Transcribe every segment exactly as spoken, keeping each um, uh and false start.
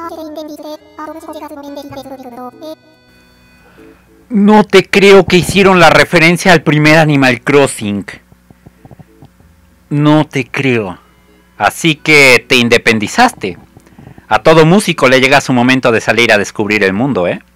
No te creo que hicieron la referencia al primer Animal Crossing. No te creo. Así que te independizaste. A todo músico le llega su momento de salir a descubrir el mundo, ¿eh?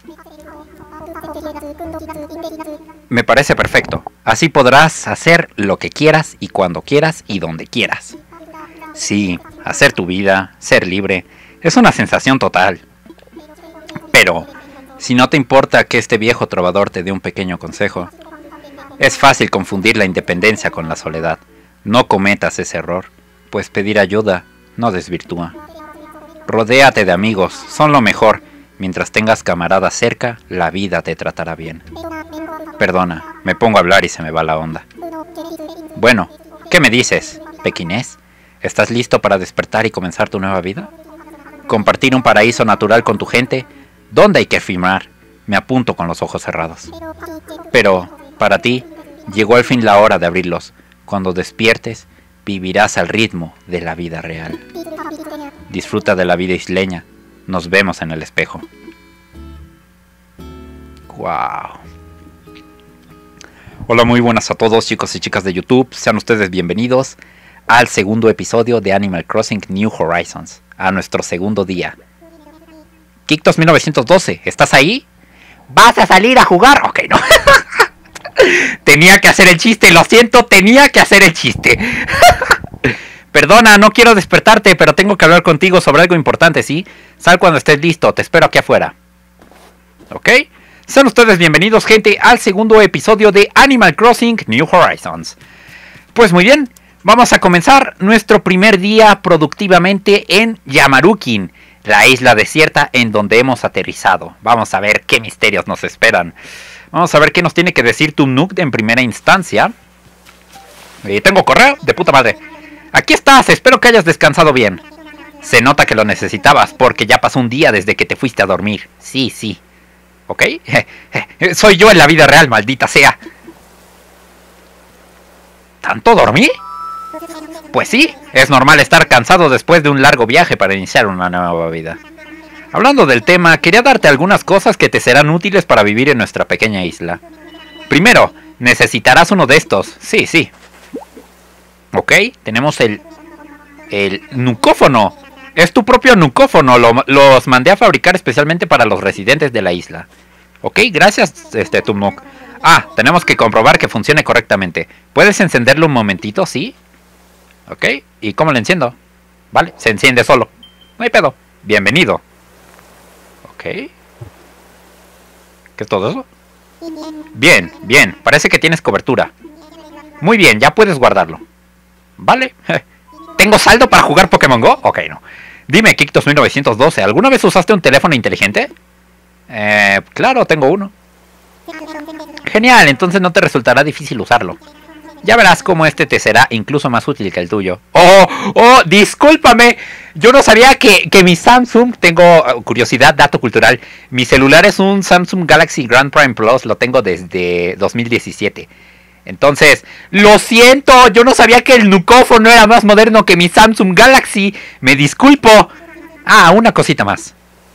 Me parece perfecto. Así podrás hacer lo que quieras y cuando quieras y donde quieras. Sí, hacer tu vida, ser libre, es una sensación total. Pero, si no te importa que este viejo trovador te dé un pequeño consejo, es fácil confundir la independencia con la soledad. No cometas ese error, pues pedir ayuda no desvirtúa. Rodéate de amigos, son lo mejor. Mientras tengas camaradas cerca, la vida te tratará bien. Perdona, me pongo a hablar y se me va la onda. Bueno, ¿qué me dices, pequinés? ¿Estás listo para despertar y comenzar tu nueva vida? ¿Compartir un paraíso natural con tu gente? ¿Dónde hay que firmar? Me apunto con los ojos cerrados. Pero, para ti, llegó al fin la hora de abrirlos. Cuando despiertes, vivirás al ritmo de la vida real. Disfruta de la vida isleña. Nos vemos en el espejo. Wow. Hola, muy buenas a todos, chicos y chicas de YouTube. Sean ustedes bienvenidos al segundo episodio de Animal Crossing New Horizons. A nuestro segundo día. Kiktos mil novecientos doce, ¿estás ahí? ¿Vas a salir a jugar? Ok, no. Tenía que hacer el chiste, lo siento, tenía que hacer el chiste. Perdona, no quiero despertarte, pero tengo que hablar contigo sobre algo importante, ¿sí? Sal cuando estés listo, te espero aquí afuera. ¿Ok? Sean ustedes bienvenidos, gente, al segundo episodio de Animal Crossing New Horizons. Pues muy bien, vamos a comenzar nuestro primer día productivamente en Yamarukin, la isla desierta en donde hemos aterrizado. Vamos a ver qué misterios nos esperan. Vamos a ver qué nos tiene que decir Tum Nook en primera instancia. Eh, tengo correo, de puta madre. Aquí estás, espero que hayas descansado bien. Se nota que lo necesitabas porque ya pasó un día desde que te fuiste a dormir. Sí, sí. ¿Ok? Soy yo en la vida real, maldita sea. ¿Tanto dormí? Pues sí, es normal estar cansado después de un largo viaje para iniciar una nueva vida. Hablando del tema, quería darte algunas cosas que te serán útiles para vivir en nuestra pequeña isla. Primero, necesitarás uno de estos. Sí, sí. Ok, tenemos el... El nucófono. Es tu propio nucófono. Lo, los mandé a fabricar especialmente para los residentes de la isla. Ok, gracias, este, Tum Nook. Ah, tenemos que comprobar que funcione correctamente. ¿Puedes encenderlo un momentito? ¿Sí? Ok, ¿y cómo lo enciendo? Vale, se enciende solo. No hay pedo. Bienvenido. Ok. ¿Qué es todo eso? Bien, bien. Parece que tienes cobertura. Muy bien, ya puedes guardarlo. Vale. ¿Tengo saldo para jugar Pokémon Go? Ok, no. Dime, Kiktos mil novecientos doce, ¿alguna vez usaste un teléfono inteligente? Eh, claro, tengo uno. Genial, entonces no te resultará difícil usarlo. Ya verás cómo este te será incluso más útil que el tuyo. ¡Oh! ¡Oh! ¡Discúlpame! Yo no sabía que, que mi Samsung... Tengo uh, curiosidad, dato cultural. Mi celular es un Samsung Galaxy Grand Prime Plus. Lo tengo desde dos mil diecisiete. Entonces, lo siento. Yo no sabía que el nucófono era más moderno que mi Samsung Galaxy. Me disculpo. Ah, una cosita más.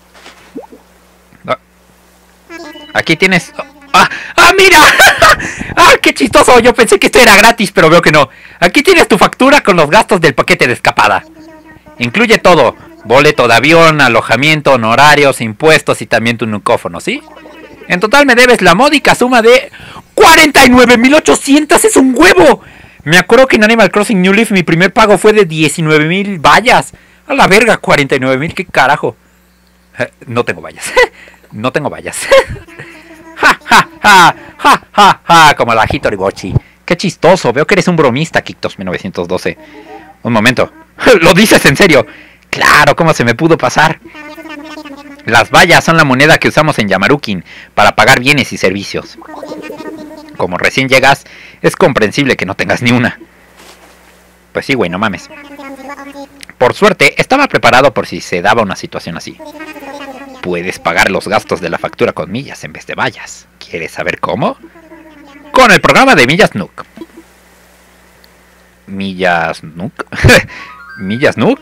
Aquí tienes... ¡Ah! ¡Ah, mira! ¡Ah, qué chistoso! Yo pensé que esto era gratis, pero veo que no. Aquí tienes tu factura con los gastos del paquete de escapada. Incluye todo. Boleto de avión, alojamiento, honorarios, impuestos y también tu nucófono, ¿sí? En total me debes la módica suma de... ¡cuarenta y nueve mil ochocientos! ¡Es un huevo! Me acuerdo que en Animal Crossing New Leaf mi primer pago fue de diecinueve mil vallas. A la verga, cuarenta y nueve mil, ¿qué carajo? No tengo vallas. No tengo vallas. Ja, ja, ja, ja, ja, ja, como la Hitoribochi. Qué chistoso, veo que eres un bromista, Kiktos mil novecientos doce. Un momento, ¿lo dices en serio? Claro, ¿cómo se me pudo pasar? Las vallas son la moneda que usamos en Yamarukin para pagar bienes y servicios. Como recién llegas, es comprensible que no tengas ni una. Pues sí, güey, no mames. Por suerte, estaba preparado por si se daba una situación así. Puedes pagar los gastos de la factura con millas en vez de vallas. ¿Quieres saber cómo? Con el programa de Millas Nook. ¿Millas Nook? ¿Millas Nook?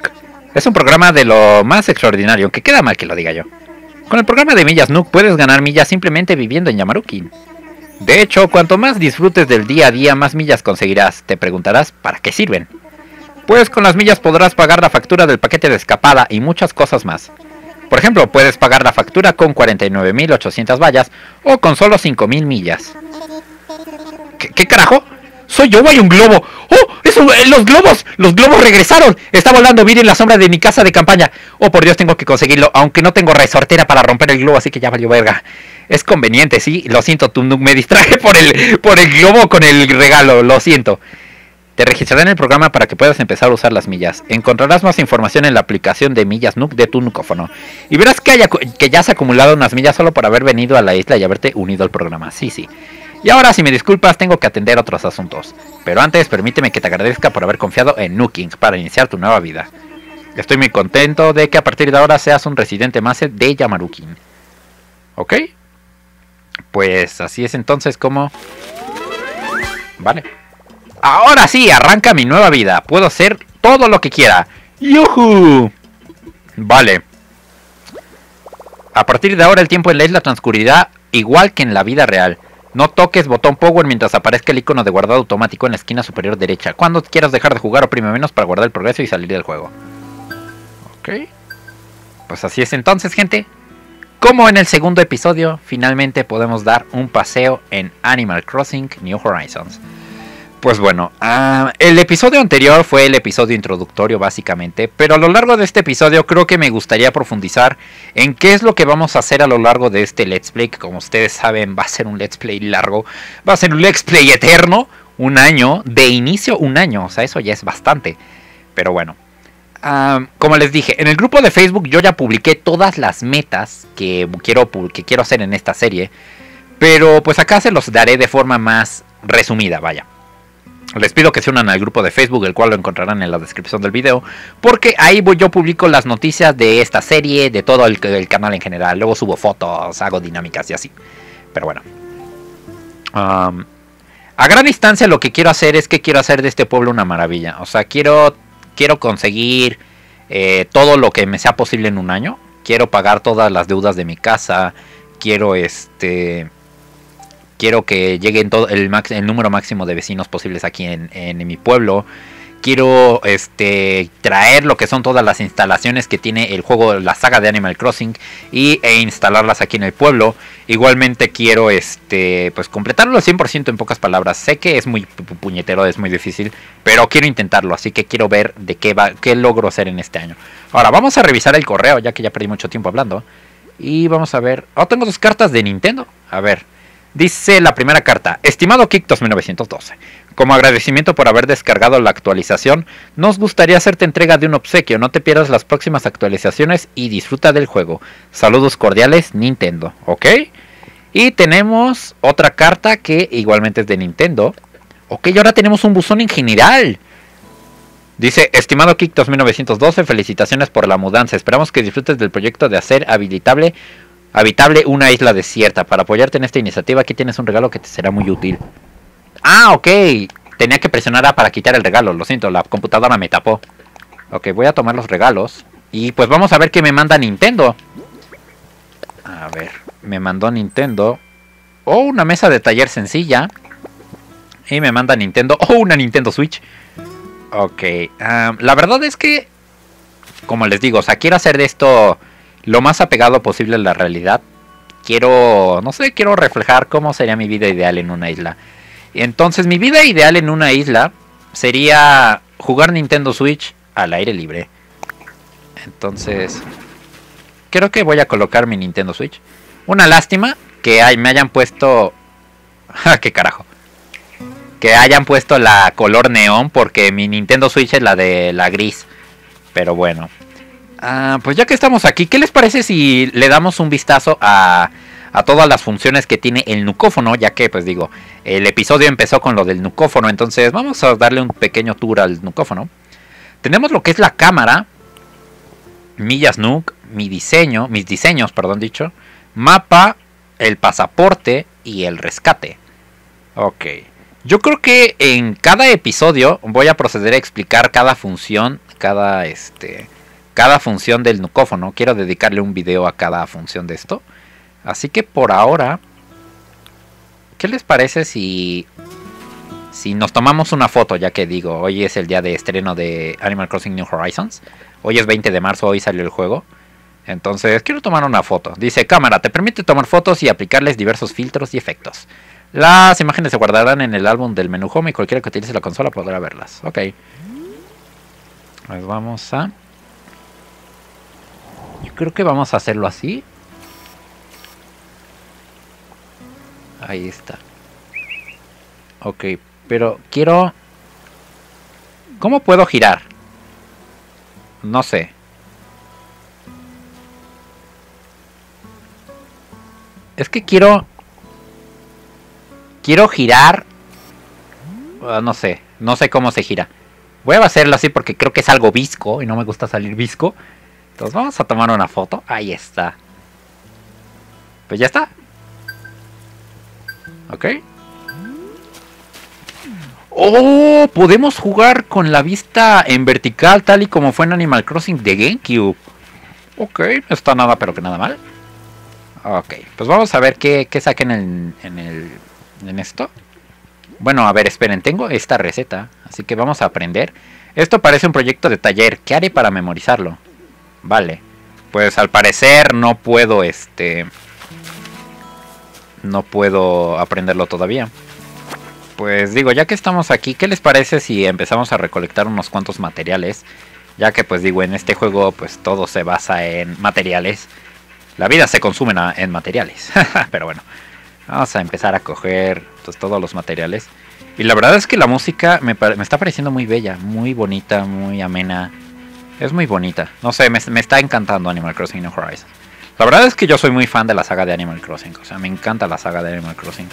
Es un programa de lo más extraordinario, aunque queda mal que lo diga yo. Con el programa de Millas Nook puedes ganar millas simplemente viviendo en Yamaruki. De hecho, cuanto más disfrutes del día a día, más millas conseguirás. Te preguntarás, ¿para qué sirven? Pues con las millas podrás pagar la factura del paquete de escapada y muchas cosas más. Por ejemplo, puedes pagar la factura con cuarenta y nueve mil ochocientas vallas o con solo cinco mil millas. ¿Qué, qué carajo? ¡Soy yo o hay un globo! ¡Oh! Eso, eh, ¡Los globos! ¡Los globos regresaron! Está volando bien en la sombra de mi casa de campaña. Oh, por Dios, tengo que conseguirlo. Aunque no tengo resortera para romper el globo, así que ya valió verga. Es conveniente, sí. Lo siento, Tum Nook. Me distraje por el, por el globo con el regalo. Lo siento. Te registraré en el programa para que puedas empezar a usar las millas. Encontrarás más información en la aplicación de Millas Nook de tu Nukófono. Y verás que, haya, que ya has acumulado unas millas solo por haber venido a la isla y haberte unido al programa. Sí, sí. Y ahora, si me disculpas, tengo que atender otros asuntos. Pero antes, permíteme que te agradezca por haber confiado en Nuking para iniciar tu nueva vida. Estoy muy contento de que a partir de ahora seas un residente más de Yamaruki. ¿Ok? Pues así es entonces como... Vale. Ahora sí, arranca mi nueva vida. Puedo hacer todo lo que quiera. ¡Yuhu! Vale. A partir de ahora el tiempo en la isla transcurrirá igual que en la vida real. No toques botón Power mientras aparezca el icono de guardado automático en la esquina superior derecha. Cuando quieras dejar de jugar, oprime menos para guardar el progreso y salir del juego. Ok. Pues así es entonces, gente. Como en el segundo episodio, finalmente podemos dar un paseo en Animal Crossing New Horizons. Pues bueno, uh, el episodio anterior fue el episodio introductorio básicamente, pero a lo largo de este episodio creo que me gustaría profundizar en qué es lo que vamos a hacer a lo largo de este Let's Play, que como ustedes saben va a ser un Let's Play largo, va a ser un Let's Play eterno, un año, de inicio un año, o sea eso ya es bastante, pero bueno. Uh, como les dije, en el grupo de Facebook yo ya publiqué todas las metas que quiero, que quiero hacer en esta serie, pero pues acá se los daré de forma más resumida, vaya. Les pido que se unan al grupo de Facebook, el cual lo encontrarán en la descripción del video, porque ahí yo publico las noticias de esta serie, de todo el, el canal en general. Luego subo fotos, hago dinámicas y así. Pero bueno. Um, a gran instancia lo que quiero hacer es que quiero hacer de este pueblo una maravilla. O sea, quiero, quiero conseguir eh, todo lo que me sea posible en un año. Quiero pagar todas las deudas de mi casa. Quiero este... Quiero que lleguen todo el, max, el número máximo de vecinos posibles aquí en, en, en mi pueblo. Quiero este, traer lo que son todas las instalaciones que tiene el juego, la saga de Animal Crossing, y, e instalarlas aquí en el pueblo. Igualmente quiero este, pues completarlo al cien por ciento en pocas palabras. Sé que es muy puñetero, es muy difícil, pero quiero intentarlo. Así que quiero ver de qué, va, qué logro hacer en este año. Ahora vamos a revisar el correo, ya que ya perdí mucho tiempo hablando. Y vamos a ver... Oh, tengo dos cartas de Nintendo. A ver... Dice la primera carta: estimado Kik dos mil novecientos doce, como agradecimiento por haber descargado la actualización, nos gustaría hacerte entrega de un obsequio. No te pierdas las próximas actualizaciones y disfruta del juego. Saludos cordiales, Nintendo. Ok. Y tenemos otra carta que igualmente es de Nintendo. Ok, y ahora tenemos un buzón en general. Dice: estimado Kik dos mil novecientos doce, felicitaciones por la mudanza. Esperamos que disfrutes del proyecto de hacer habilitable Habitable una isla desierta. Para apoyarte en esta iniciativa, aquí tienes un regalo que te será muy útil. Ah, ok. Tenía que presionar A para quitar el regalo. Lo siento, la computadora me tapó. Ok, voy a tomar los regalos. Y pues vamos a ver qué me manda Nintendo. A ver, me mandó Nintendo. Oh, una mesa de taller sencilla. Y me manda Nintendo. Oh, una Nintendo Switch. Ok, um, la verdad es que, como les digo, o sea, quiero hacer de esto lo más apegado posible a la realidad. Quiero, no sé, quiero reflejar cómo sería mi vida ideal en una isla. Entonces, mi vida ideal en una isla sería jugar Nintendo Switch al aire libre. Entonces, creo que voy a colocar mi Nintendo Switch. Una lástima que hay, me hayan puesto... ¿Qué carajo? Que hayan puesto la color neón, porque mi Nintendo Switch es la de la gris. Pero bueno. Uh, pues ya que estamos aquí, ¿qué les parece si le damos un vistazo a, a todas las funciones que tiene el Nukófono? Ya que, pues digo, el episodio empezó con lo del Nukófono, entonces vamos a darle un pequeño tour al Nukófono. Tenemos lo que es la cámara, Millas Nook, mi diseño, mis diseños, perdón dicho, mapa, el pasaporte y el rescate. Ok. Yo creo que en cada episodio voy a proceder a explicar cada función, cada este... cada función del nucófono. Quiero dedicarle un video a cada función de esto. Así que por ahora, ¿qué les parece si, si nos tomamos una foto? Ya que digo, hoy es el día de estreno de Animal Crossing New Horizons. Hoy es veinte de marzo, hoy salió el juego. Entonces quiero tomar una foto. Dice, cámara, te permite tomar fotos y aplicarles diversos filtros y efectos. Las imágenes se guardarán en el álbum del menú Home y cualquiera que utilice la consola podrá verlas. Ok. Pues vamos a... Yo creo que vamos a hacerlo así. Ahí está. Ok, pero quiero... ¿Cómo puedo girar? No sé. Es que quiero... Quiero girar... Uh, no sé. No sé cómo se gira. Voy a hacerlo así porque creo que es algo visco y no me gusta salir visco. Entonces vamos a tomar una foto. Ahí está. Pues ya está. Ok. ¡Oh! Podemos jugar con la vista en vertical tal y como fue en Animal Crossing de GameCube. Ok, no está nada pero que nada mal. Ok, pues vamos a ver qué, qué saquen en, en, el, en esto. Bueno, a ver, esperen, tengo esta receta, así que vamos a aprender. Esto parece un proyecto de taller. ¿Qué haré para memorizarlo? Vale, pues al parecer no puedo, este... No puedo aprenderlo todavía. Pues digo, ya que estamos aquí, ¿qué les parece si empezamos a recolectar unos cuantos materiales? Ya que pues digo, en este juego pues todo se basa en materiales. La vida se consume en materiales. Pero bueno, vamos a empezar a coger pues, todos los materiales. Y la verdad es que la música me, me está pareciendo muy bella, muy bonita, muy amena. Es muy bonita. No sé, me, me está encantando Animal Crossing New Horizons. La verdad es que yo soy muy fan de la saga de Animal Crossing. O sea, me encanta la saga de Animal Crossing.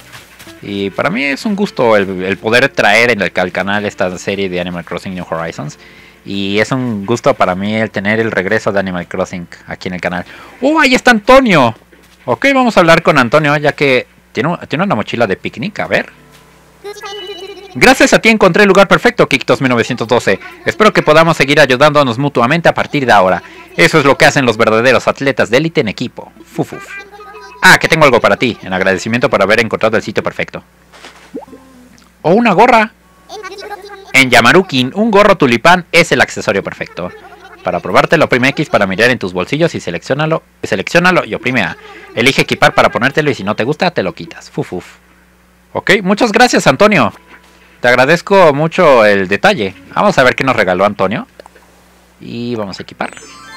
Y para mí es un gusto el, el poder traer en el, al canal esta serie de Animal Crossing New Horizons. Y es un gusto para mí el tener el regreso de Animal Crossing aquí en el canal. ¡Oh, ahí está Antonio! Ok, vamos a hablar con Antonio ya que tiene, tiene una mochila de picnic, a ver. Gracias a ti encontré el lugar perfecto, Kiktos mil novecientos doce. Espero que podamos seguir ayudándonos mutuamente a partir de ahora. Eso es lo que hacen los verdaderos atletas de élite en equipo. Fufuf. Ah, que tengo algo para ti, en agradecimiento por haber encontrado el sitio perfecto. ¡Oh, una gorra! En Yamarukin, un gorro tulipán es el accesorio perfecto. Para probártelo, oprime X para mirar en tus bolsillos y selecciónalo, selecciónalo y oprime A. Elige equipar para ponértelo y si no te gusta, te lo quitas. Fuf, uf. Ok, muchas gracias, Antonio. Te agradezco mucho el detalle. Vamos a ver qué nos regaló Antonio. Y vamos a equipar.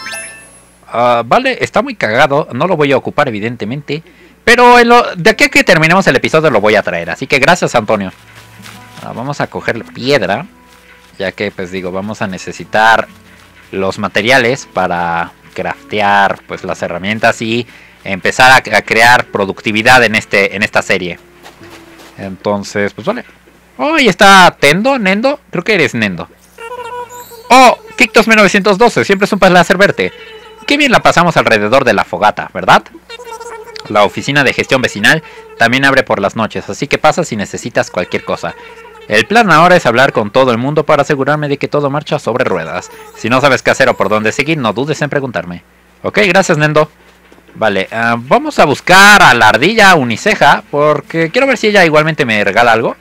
Uh, vale, está muy cagado. No lo voy a ocupar, evidentemente. Pero en lo, de aquí a que terminemos el episodio lo voy a traer. Así que gracias, Antonio. Uh, vamos a coger piedra. Ya que, pues digo, vamos a necesitar los materiales para craftear pues las herramientas y empezar a, a crear productividad en este en esta serie. Entonces, pues vale. Oh, ahí está Tendo, Nendo. Creo que eres Nendo. Oh, Kiktos mil novecientos doce. Siempre es un placer verte. Qué bien la pasamos alrededor de la fogata, ¿verdad? La oficina de gestión vecinal también abre por las noches, así que pasa si necesitas cualquier cosa. El plan ahora es hablar con todo el mundo para asegurarme de que todo marcha sobre ruedas. Si no sabes qué hacer o por dónde seguir, no dudes en preguntarme. Ok, gracias, Nendo. Vale, uh, vamos a buscar a la ardilla uniceja, porque quiero ver si ella igualmente me regala algo.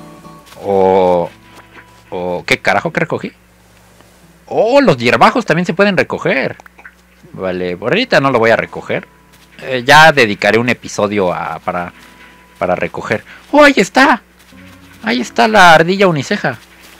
O... o ¿qué carajo que recogí? Oh, los hierbajos también se pueden recoger. Vale, por ahorita no lo voy a recoger. Eh, ya dedicaré un episodio a, para, para recoger. ¡Oh, ahí está! Ahí está la ardilla uniceja.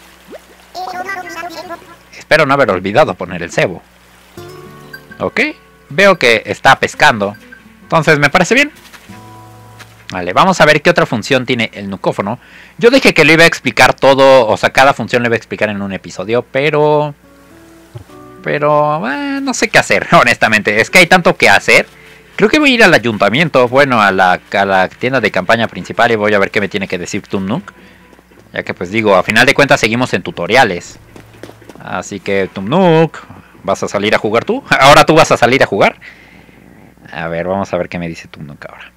Espero no haber olvidado poner el cebo. Ok, veo que está pescando. Entonces me parece bien. Vale, vamos a ver qué otra función tiene el nucófono. Yo dije que lo iba a explicar todo, o sea, cada función lo iba a explicar en un episodio, pero... Pero eh, no sé qué hacer, honestamente. Es que hay tanto que hacer. Creo que voy a ir al ayuntamiento, bueno, a la, a la tienda de campaña principal y voy a ver qué me tiene que decir Tum Nook. Ya que pues digo, a final de cuentas seguimos en tutoriales. Así que Tum Nook, ¿vas a salir a jugar tú? ¿Ahora tú vas a salir a jugar? A ver, vamos a ver qué me dice Tum Nook ahora.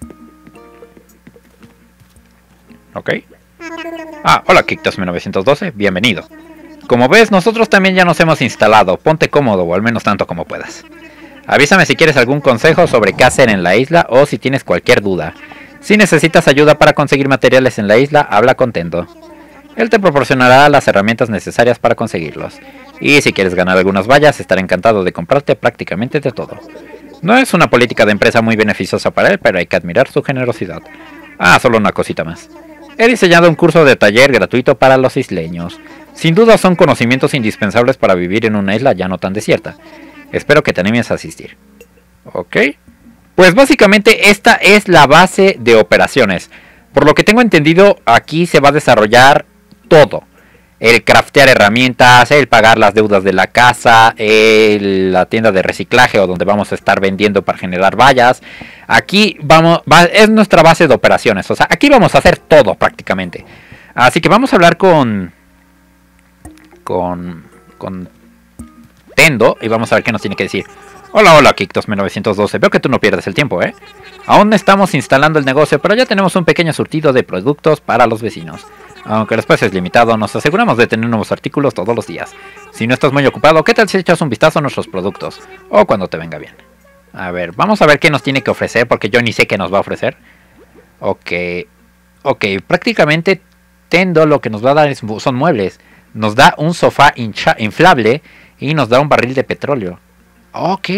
Ok. Ah, hola Kiktos mil novecientos doce, bienvenido. Como ves, nosotros también ya nos hemos instalado. Ponte cómodo, o al menos tanto como puedas. Avísame si quieres algún consejo sobre qué hacer en la isla o si tienes cualquier duda. Si necesitas ayuda para conseguir materiales en la isla, habla con Tendo. Él te proporcionará las herramientas necesarias para conseguirlos. Y si quieres ganar algunas vallas, estará encantado de comprarte prácticamente de todo. No es una política de empresa muy beneficiosa para él, pero hay que admirar su generosidad. Ah, solo una cosita más. He diseñado un curso de taller gratuito para los isleños. Sin duda son conocimientos indispensables para vivir en una isla ya no tan desierta. Espero que te animes a asistir. Ok. Pues básicamente esta es la base de operaciones. Por lo que tengo entendido, aquí se va a desarrollar todo. El craftear herramientas, el pagar las deudas de la casa, el, la tienda de reciclaje o donde vamos a estar vendiendo para generar vallas. Aquí vamos, va, es nuestra base de operaciones. O sea, aquí vamos a hacer todo prácticamente. Así que vamos a hablar con... Con... Con... Tendo y vamos a ver qué nos tiene que decir. Hola, hola, Kiktos mil novecientos doce. Veo que tú no pierdes el tiempo, ¿eh? Aún estamos instalando el negocio, pero ya tenemos un pequeño surtido de productos para los vecinos. Aunque el espacio es limitado, nos aseguramos de tener nuevos artículos todos los días. Si no estás muy ocupado, ¿qué tal si echas un vistazo a nuestros productos? O cuando te venga bien. A ver, vamos a ver qué nos tiene que ofrecer, porque yo ni sé qué nos va a ofrecer. Ok. Ok, prácticamente Tendo lo que nos va a dar es, son muebles. Nos da un sofá hincha, inflable y nos da un barril de petróleo. Ok.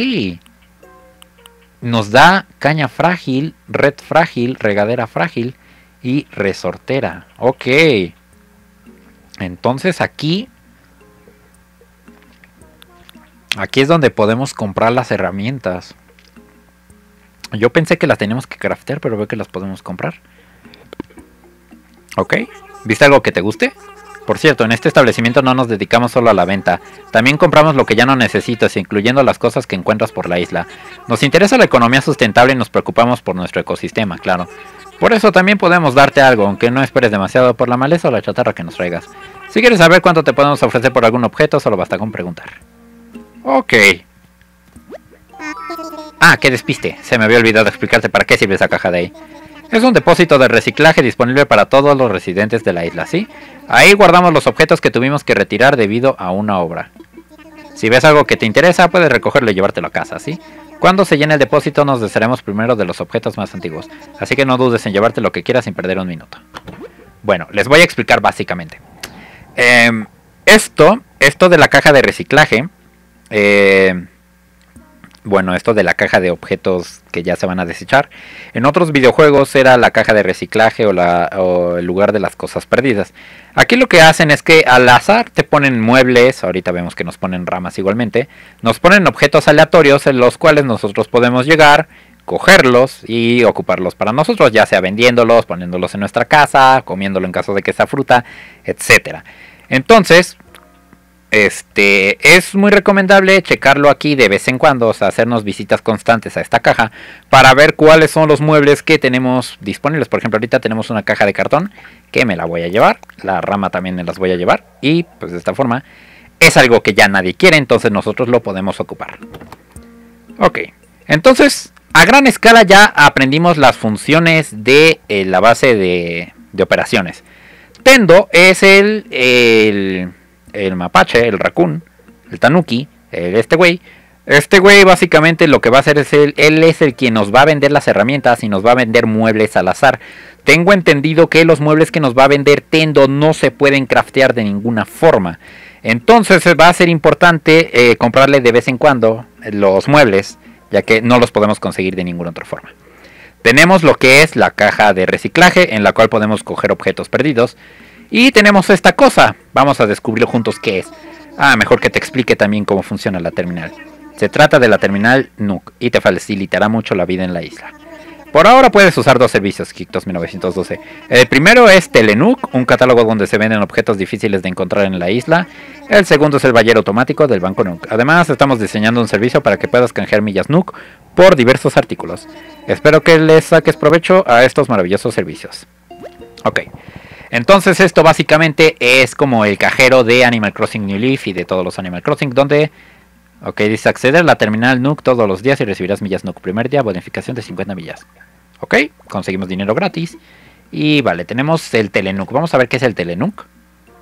Nos da caña frágil, red frágil, regadera frágil y resortera. Ok. Entonces aquí... Aquí es donde podemos comprar las herramientas. Yo pensé que las teníamos que craftear, pero veo que las podemos comprar. Ok. ¿Viste algo que te guste? Por cierto, en este establecimiento no nos dedicamos solo a la venta. También compramos lo que ya no necesitas, incluyendo las cosas que encuentras por la isla. Nos interesa la economía sustentable y nos preocupamos por nuestro ecosistema, claro. Por eso también podemos darte algo, aunque no esperes demasiado por la maleza o la chatarra que nos traigas. Si quieres saber cuánto te podemos ofrecer por algún objeto, solo basta con preguntar. Ok. Ah, qué despiste. Se me había olvidado explicarte para qué sirve esa caja de ahí. Es un depósito de reciclaje disponible para todos los residentes de la isla, ¿sí? Ahí guardamos los objetos que tuvimos que retirar debido a una obra. Si ves algo que te interesa, puedes recogerlo y llevártelo a casa, ¿sí? Cuando se llene el depósito nos desharemos primero de los objetos más antiguos, así que no dudes en llevarte lo que quieras sin perder un minuto. Bueno, les voy a explicar básicamente. Eh, esto, esto de la caja de reciclaje... Eh, Bueno, esto de la caja de objetos que ya se van a desechar. En otros videojuegos era la caja de reciclaje o, la, o el lugar de las cosas perdidas. Aquí lo que hacen es que al azar te ponen muebles. Ahorita vemos que nos ponen ramas igualmente. Nos ponen objetos aleatorios en los cuales nosotros podemos llegar, cogerlos y ocuparlos para nosotros. Ya sea vendiéndolos, poniéndolos en nuestra casa, comiéndolo en caso de que sea fruta, etcétera. Entonces... Este, es muy recomendable checarlo aquí de vez en cuando, o sea, hacernos visitas constantes a esta caja para ver cuáles son los muebles que tenemos disponibles. Por ejemplo, ahorita tenemos una caja de cartón que me la voy a llevar, la rama también me las voy a llevar y pues de esta forma es algo que ya nadie quiere, entonces nosotros lo podemos ocupar. Ok, entonces a gran escala ya aprendimos las funciones de eh, la base de, de operaciones. Tendo es el... el el mapache, el raccoon, el tanuki, el este güey. Este güey básicamente lo que va a hacer es él, él es el quien nos va a vender las herramientas y nos va a vender muebles al azar. Tengo entendido que los muebles que nos va a vender Tendo no se pueden craftear de ninguna forma. Entonces va a ser importante eh, comprarle de vez en cuando los muebles, ya que no los podemos conseguir de ninguna otra forma. Tenemos lo que es la caja de reciclaje, en la cual podemos coger objetos perdidos. Y tenemos esta cosa, vamos a descubrir juntos qué es. Ah, mejor que te explique también cómo funciona la terminal. Se trata de la terminal Nook y te facilitará mucho la vida en la isla. Por ahora puedes usar dos servicios, Kiktos mil novecientos doce. El primero es Telenook, un catálogo donde se venden objetos difíciles de encontrar en la isla. El segundo es el ballero automático del Banco Nook. Además, estamos diseñando un servicio para que puedas canjear millas Nook por diversos artículos. Espero que les saques provecho a estos maravillosos servicios. Ok. Entonces esto básicamente es como el cajero de Animal Crossing New Leaf y de todos los Animal Crossing, donde, ok, dice acceder a la terminal Nook todos los días y recibirás millas Nook. Primer día, bonificación de cincuenta millas. Ok, conseguimos dinero gratis. Y vale, tenemos el Telenook. Vamos a ver qué es el Telenook.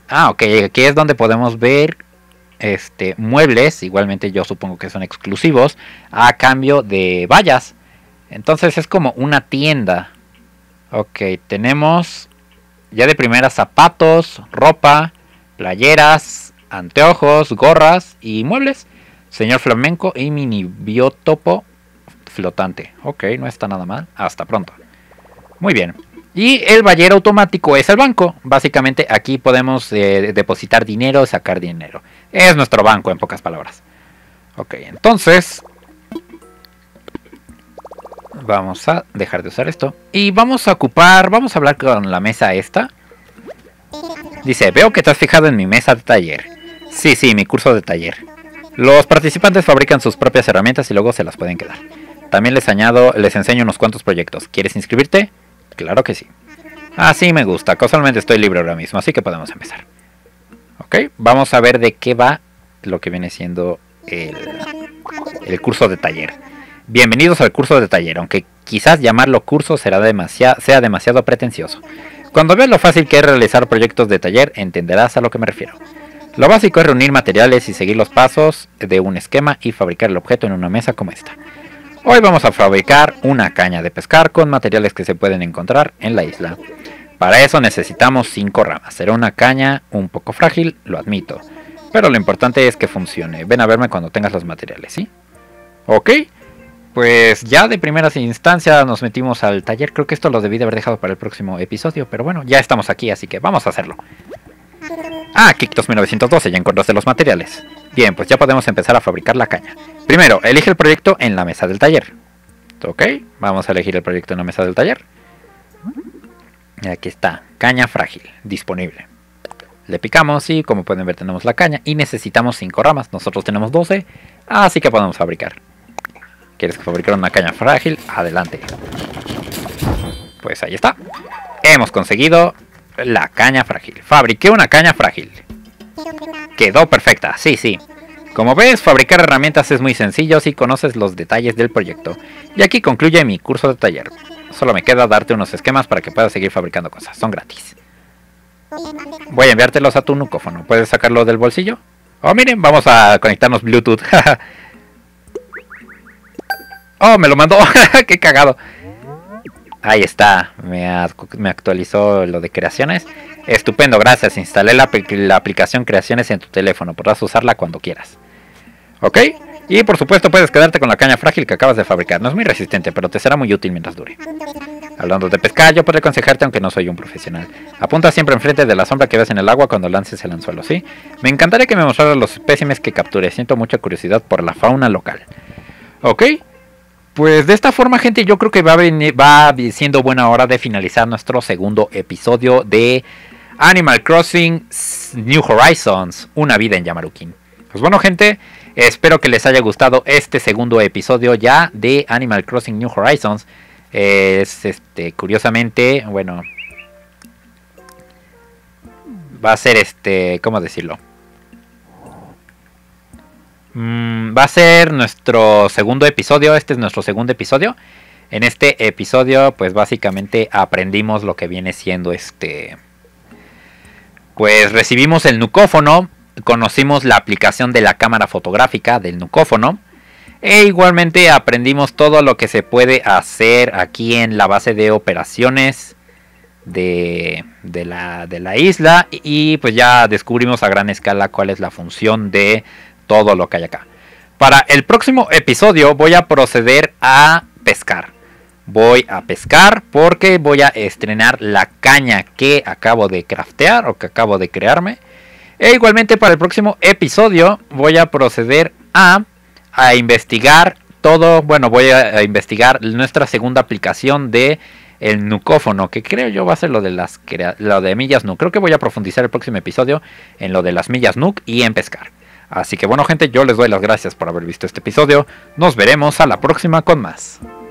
Ah, ok, aquí es donde podemos ver este muebles, igualmente yo supongo que son exclusivos, a cambio de vallas. Entonces es como una tienda. Ok, tenemos ya de primera zapatos, ropa, playeras, anteojos, gorras y muebles. Señor flamenco y mini biotopo flotante. Ok, no está nada mal. Hasta pronto. Muy bien. Y el vallero automático es el banco. Básicamente aquí podemos eh, depositar dinero, sacar dinero. Es nuestro banco en pocas palabras. Ok, entonces vamos a dejar de usar esto. Y vamos a ocupar, vamos a hablar con la mesa esta. Dice, veo que te has fijado en mi mesa de taller. Sí, sí, mi curso de taller. Los participantes fabrican sus propias herramientas y luego se las pueden quedar. También les añado, les enseño unos cuantos proyectos. ¿Quieres inscribirte? Claro que sí. Así me gusta, casualmente estoy libre ahora mismo, así que podemos empezar. Ok, vamos a ver de qué va lo que viene siendo el, el curso de taller. Bienvenidos al curso de taller, aunque quizás llamarlo curso será demasiado, sea demasiado pretencioso. Cuando veas lo fácil que es realizar proyectos de taller, entenderás a lo que me refiero. Lo básico es reunir materiales y seguir los pasos de un esquema y fabricar el objeto en una mesa como esta. Hoy vamos a fabricar una caña de pescar con materiales que se pueden encontrar en la isla. Para eso necesitamos cinco ramas. Será una caña un poco frágil, lo admito. Pero lo importante es que funcione. Ven a verme cuando tengas los materiales, ¿sí? Ok. Pues ya de primeras instancias nos metimos al taller. Creo que esto lo debí de haber dejado para el próximo episodio. Pero bueno, ya estamos aquí, así que vamos a hacerlo. Ah, Kiktos mil novecientos doce, ya encontraste los materiales. Bien, pues ya podemos empezar a fabricar la caña. Primero, elige el proyecto en la mesa del taller. Ok, vamos a elegir el proyecto en la mesa del taller. Y aquí está, caña frágil, disponible. Le picamos y como pueden ver tenemos la caña. Y necesitamos cinco ramas, nosotros tenemos doce. Así que podemos fabricar. ¿Quieres fabricar una caña frágil? Adelante. Pues ahí está. Hemos conseguido la caña frágil. Fabriqué una caña frágil. Quedó perfecta, sí, sí. Como ves, fabricar herramientas es muy sencillo si conoces los detalles del proyecto. Y aquí concluye mi curso de taller. Solo me queda darte unos esquemas para que puedas seguir fabricando cosas. Son gratis. Voy a enviártelos a tu nucófono. ¿Puedes sacarlo del bolsillo? Oh, miren, vamos a conectarnos Bluetooth. Oh, me lo mandó. Qué cagado. Ahí está, me, me actualizó lo de creaciones. Estupendo, gracias. Instalé la, la aplicación creaciones en tu teléfono. Podrás usarla cuando quieras. Ok, y por supuesto puedes quedarte con la caña frágil que acabas de fabricar. No es muy resistente, pero te será muy útil mientras dure. Hablando de pescar, yo podré aconsejarte aunque no soy un profesional. Apunta siempre enfrente de la sombra que ves en el agua cuando lances el anzuelo, ¿sí? Me encantaría que me mostraras los espécimes que capture. Siento mucha curiosidad por la fauna local. Ok. Pues de esta forma, gente, yo creo que va, a venir, va siendo buena hora de finalizar nuestro segundo episodio de Animal Crossing New Horizons, una vida en Yamarukin. Pues bueno, gente, espero que les haya gustado este segundo episodio ya de Animal Crossing New Horizons. Es, este, curiosamente, bueno, va a ser este, ¿cómo decirlo? Va a ser nuestro segundo episodio. Este es nuestro segundo episodio. En este episodio pues básicamente aprendimos lo que viene siendo este... Pues recibimos el nucófono. Conocimos la aplicación de la cámara fotográfica del nucófono. E igualmente aprendimos todo lo que se puede hacer aquí en la base de operaciones de, de, la, de la isla. Y pues ya descubrimos a gran escala cuál es la función de todo lo que hay acá. Para el próximo episodio voy a proceder a pescar. Voy a pescar porque voy a estrenar la caña que acabo de craftear o que acabo de crearme. E igualmente para el próximo episodio voy a proceder a, a investigar todo. Bueno, voy a, a investigar nuestra segunda aplicación de el nucófono, que creo yo va a ser lo de las lo de millas Nuke. Creo que voy a profundizar el próximo episodio en lo de las millas Nuke y en pescar. Así que bueno, gente, yo les doy las gracias por haber visto este episodio. Nos veremos a la próxima con más.